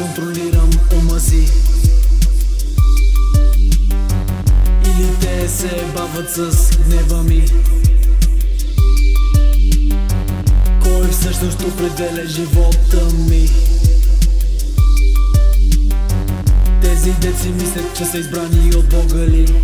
контролирам ума си. Или те се бават с гнева ми. Кой всъщност определя живота ми? Тези деци мислят, че са избрани от Бога ли?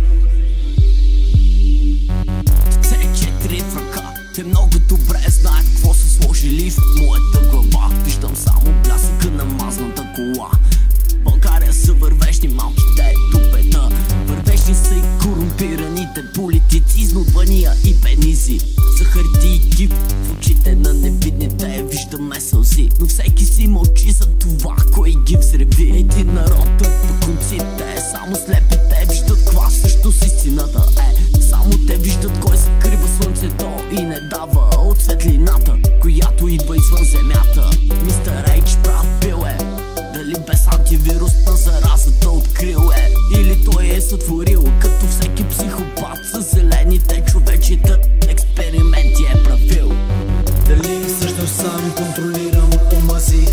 Все четири в ръка, те много добре знаят какво са сложили в моята глава. Виждам само блясъка на мазната кола. България са вървежни малките тупета. Вървежни са и корумпираните политици, изнудвания и пенизи. Захарти и кип в очите на невидните виждаме сълзи, но всеки си мълчи за това, кой ги взреви. Един народ търпа конците, само слепите виждат каква всъщност истината е. Само те виждат кой закрива слънцето и не дава от светлината, която идва извън земята. Мистер Ейдж прав бил е, дали без антивирус на заразата открил е, или той е сътворил като всеки психопат с зелените човечета експерименти е правил. Дали всъщност сам контролирам ума си?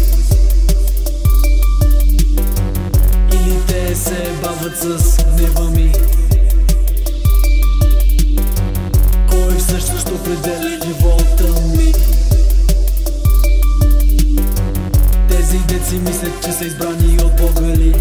Или те се бават с гнева ми? Кой всъщност определя живота ми? Тези деци мислят, че са избрани от Бога ли?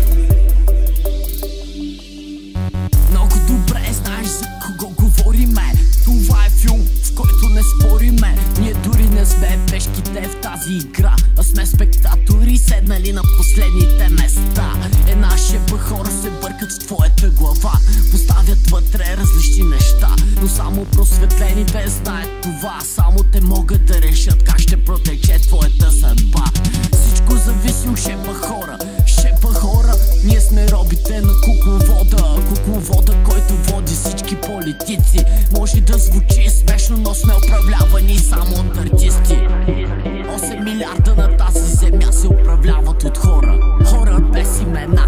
Много добре знаеш за кого говориме. Това е филм, в който не спориме. Ние дори не сме пешките в тази игра, а сме спектатори, седнали на последните места. Една шепа хора се бъркат в твоята глава, поставят вътре различни неща, но само просветлените знаят това. Само те могат да решат как ще протече твоята съдба. Всичко зависи от шепа хора. Шепа хора, ние сме робите на кукловода. Кукловода, който води всички политици. Може да звучи смешно, но сме управлявани само от артисти. 8 милиарда на тази земя се управляват от хора. Хора без имена,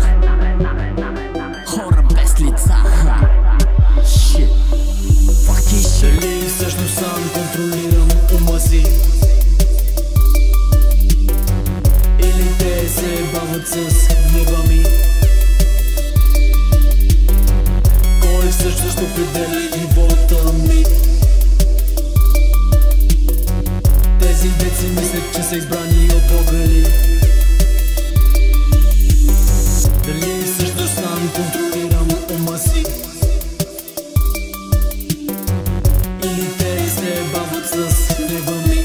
хора без лица. Shit, fucking shit. Дали всъщност сам контролирам ума си? Или те се бават с гнева ми? Кой всъщност определя живота ми? Тези деци мислят, че са избрани от Бога ли? Дали всъщност сам контролирам ума си? Или те се бават с гнева ми?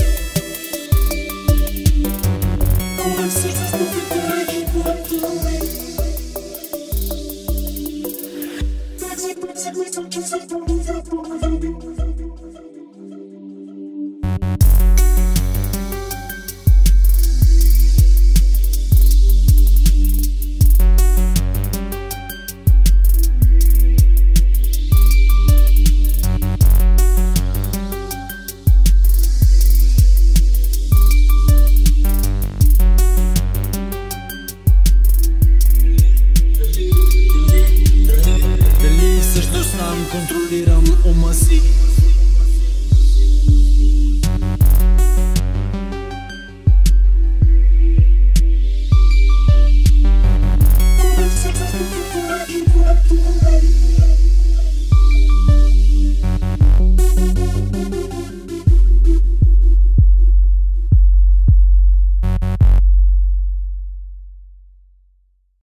Кой всъщност определя живота ми? Тези деци мислят, че са избрани от Бога ли? Контролирам ума си.